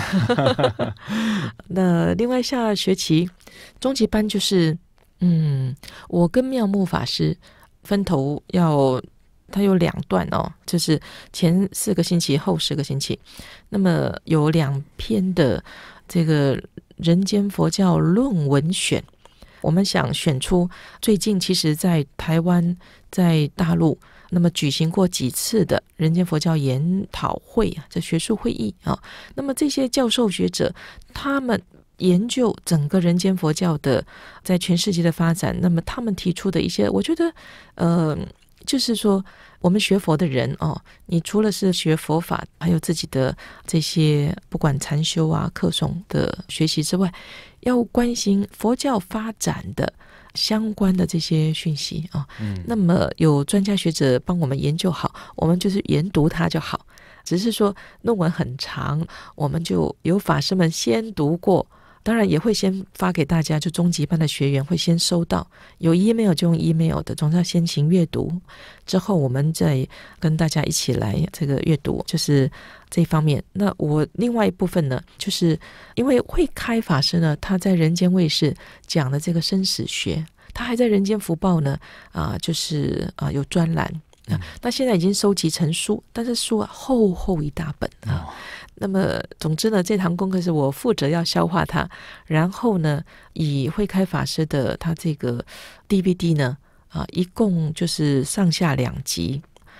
那另外下学期中级班就是我跟妙木法师分头它有2段就是前4个星期后10个星期，那么有2篇的这个人间佛教论文选我们想选出最近其实在台湾在大陆那么举行过几次的人间佛教研讨会啊，这学术会议啊，那么这些教授学者他们研究整个人间佛教的在全世界的发展，那么他们提出的一些，我觉得就是说我们学佛的人哦，你除了是学佛法，还有自己的这些不管禅修啊课诵的学习之外，要关心佛教发展的相关的这些讯息啊。那么有专家学者帮我们研究好，我们就是研读它就好，只是说论文很长，我们就有法师们先读过，当然也会先发给大家，就中级班的学员会先收到，有 email 就用 email 的，总之要先行阅读，之后我们再跟大家一起来这个阅读，就是这一方面。那我另外一部分呢，就是因为慧开法师呢，他在人间卫视讲的这个生死学，他还在人间福报呢就是有专栏。那现在已经收集成书，但是书厚厚一大本啊。那么总之呢，这堂功课是我负责要消化它，然后呢，以慧开法师的他这个 DVD 呢一共就是上下2集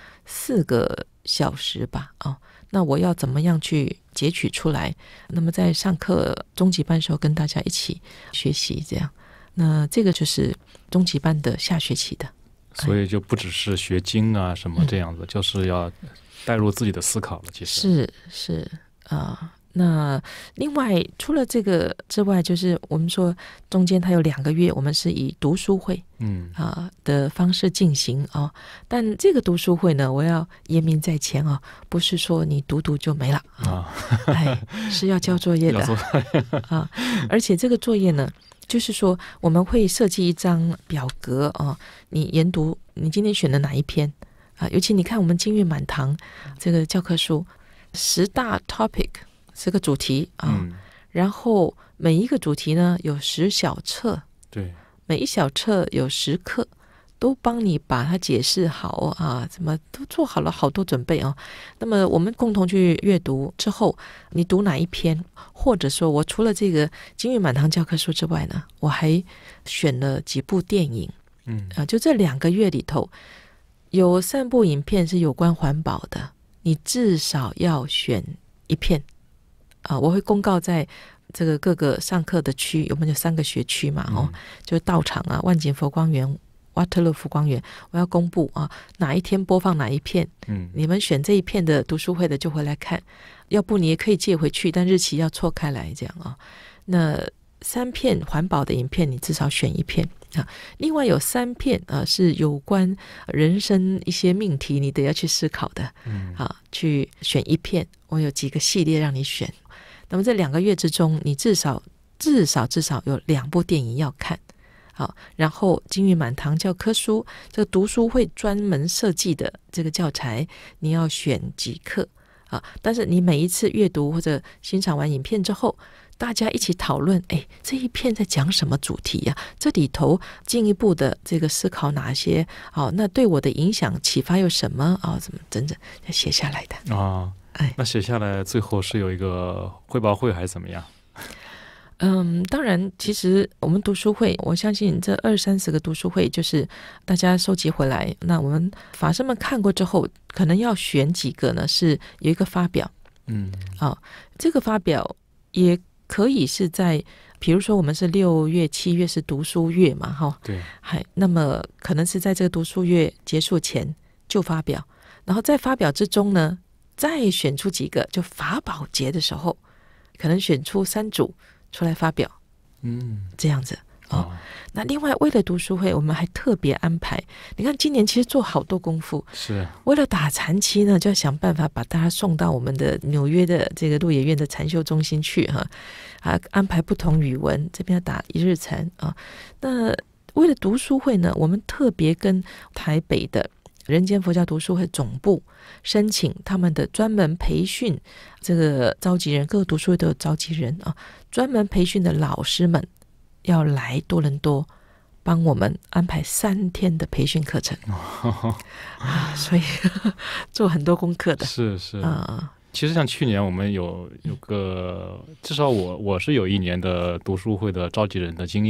，4个小时吧那我要怎么样去截取出来？那么在上课中级班的时候跟大家一起学习，这样。那这个就是中级班的下学期的。 所以就不只是学经啊什么这样子，就是要带入自己的思考了。其实是那另外除了这个之外，就是我们说中间它有2个月，我们是以读书会的方式进行但这个读书会呢，我要言明在前不是说你读就没了是要交作业的而且这个作业呢，就是说我们会设计一张表格你研读你今天选的哪一篇尤其你看我们金玉满堂这个教科书10大 topic 10个主题然后每一个主题呢有10小册， 对， 每一小册有10课，都帮你把它解释好怎么都做好了好多准备那么我们共同去阅读之后，你读哪一篇，或者说我除了这个金玉满堂教科书之外呢，我还选了几部电影就这2个月里头有3部影片是有关环保的，你至少要选1片我会公告在这个各个上课的区，我们有3个学区嘛就道场万景佛光园、Waterloo 佛光园，我要公布哪一天播放哪一片你们选这一片的读书会的就回来看，要不你也可以借回去，但日期要错开来这样那3片环保的影片你至少选1片另外有3片是有关人生一些命题你得要去思考的去选1片，我有几个系列让你选。那么这2个月之中，你至少有2部电影要看然后金玉满堂教科书这个读书会专门设计的这个教材你要选几课但是你每一次阅读或者欣赏完影片之后，大家一起讨论这一片在讲什么主题这里头进一步的这个思考哪些那对我的影响启发有什么怎么整要写下来的那写下来最后是有一个汇报会还是怎么样？ 当然其实我们读书会，我相信这20-30个读书会就是大家收集回来，那我们法师们看过之后可能要选几个呢，是有一个发表这个发表也可以是在比如说我们是6月7月是读书月嘛对， 那么可能是在这个读书月结束前就发表，然后在发表之中呢再选出几个，就法宝节的时候可能选出3组出来发表这样子那另外为了读书会我们还特别安排，你看今年其实做好多功夫， 是为了打禅期呢就要想办法把大家送到我们的纽约的这个鹿野苑的禅修中心去安排不同语文，这边要打1日禅那为了读书会呢，我们特别跟台北的人间佛教读书会总部申请他们的专门培训这个召集人，各个读书会都有召集人专门培训的老师们要来多伦多帮我们安排3天的培训课程所以做很多功课的。 是其实像去年我们有个至少我是有1年的读书会的召集人的经验，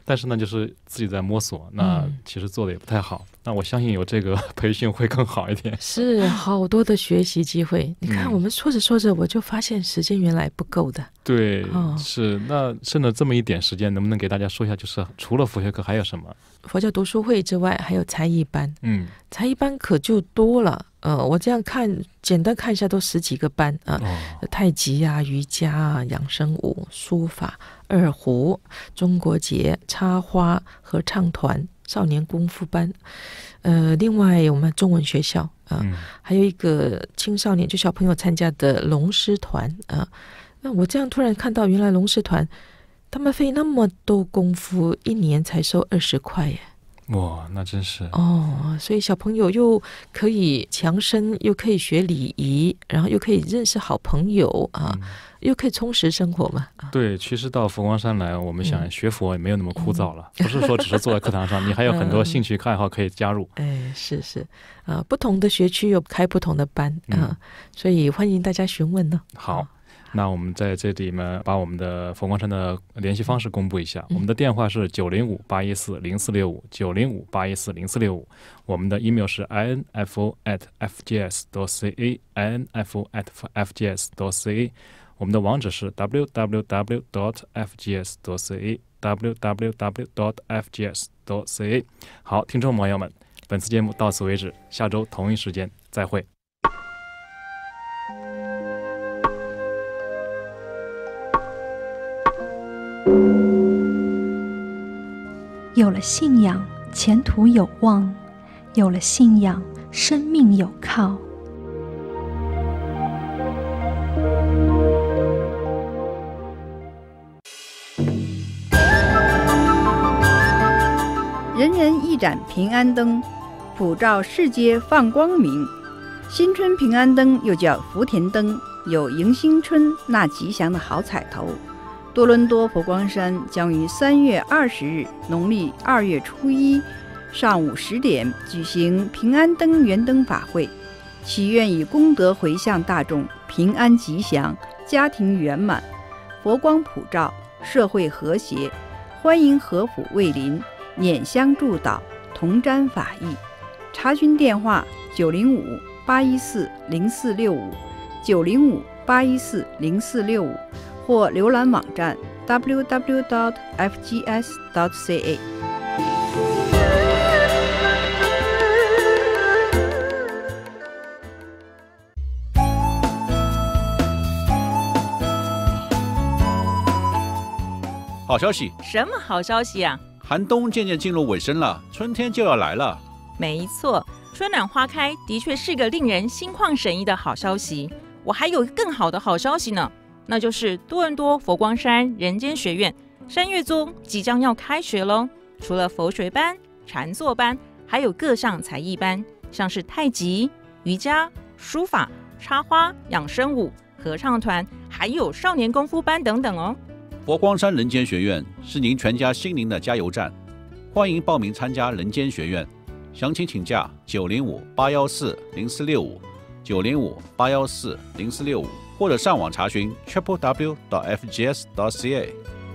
但是呢，就是自己在摸索，那其实做的也不太好。那我相信有这个培训会更好一点。 是好多的学习机会。你看，我们说着说着，我就发现时间原来不够的。 对，是。那剩了这么一点时间，能不能给大家说一下，就是除了佛学课还有什么？ 佛教读书会之外，还有才艺班。才艺班可就多了。我这样看，简单看一下都10几个班啊，太极啊、瑜伽啊、养生舞、书法、二胡、中国结、插花、合唱团、少年功夫班。另外我们中文学校还有一个青少年就小朋友参加的龙狮团啊。那我这样突然看到，原来龙狮团他们费那么多功夫，1年才收20块耶。 哇，那真是所以小朋友又可以强身，又可以学礼仪，然后又可以认识好朋友啊，又可以充实生活嘛。 对，其实到佛光山来，我们想学佛也没有那么枯燥了，不是说只是坐在课堂上，你还有很多兴趣爱好可以加入。 是不同的学区有开不同的班所以欢迎大家询问呢。 好。那我们在这里呢，把我们的佛光山的联系方式公布一下。我们的电话是905-814-0465，905-814-0465。我们的 email 是 info@fgs.ca info@fgs.ca。我们的网址是 www.fgs.ca www.fgs.ca。好，听众朋友们，本次节目到此为止，下周同一时间再会。 有了信仰，前途有望；有了信仰，生命有靠。 人人一盏平安灯，普照世界放光明。新春平安灯又叫福田灯，有迎新春纳吉祥的好彩头。多伦多佛光山将于3月20日农历2月初1上午10点举行平安灯圆灯法会，祈愿以功德回向大众，平安吉祥，家庭圆满，佛光普照，社会和谐。欢迎合府卫邻拈香祝祷，同沾法益。查询电话905-814-0465 905-814-0465，或浏览网站 www.fgs.ca。 好消息！ 什么好消息啊？ 寒冬渐渐进入尾声了，春天就要来了。 没错，春暖花开的确是个令人心旷神怡的好消息。我还有更好的好消息呢，那就是多伦多佛光山人间学院3月中即将要开学咯。除了佛学班、禅坐班，还有各项才艺班，像是太极、瑜伽、书法、插花、养生舞、合唱团，还有少年功夫班等等哦。 佛光山人间学院是您全家心灵的加油站，欢迎报名参加人间学院。详情请假905-814-0465 905-814-0465，或者上网查询 www.fgs.ca。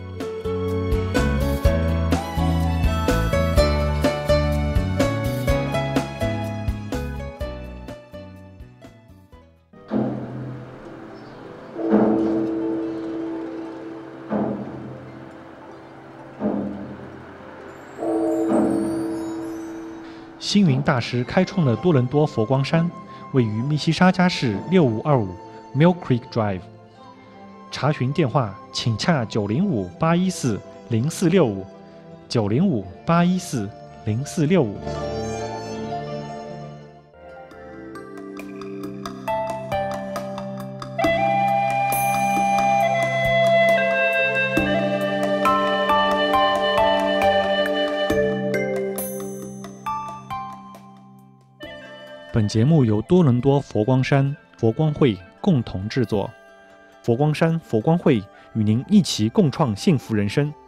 星云大师开创了多伦多佛光山，位于密西沙加市6525 Mill Creek Drive。查询电话请洽905-814-0465 905-814-0465。本节目由多伦多佛光山佛光会共同制作，佛光山佛光会与您一起共创幸福人生。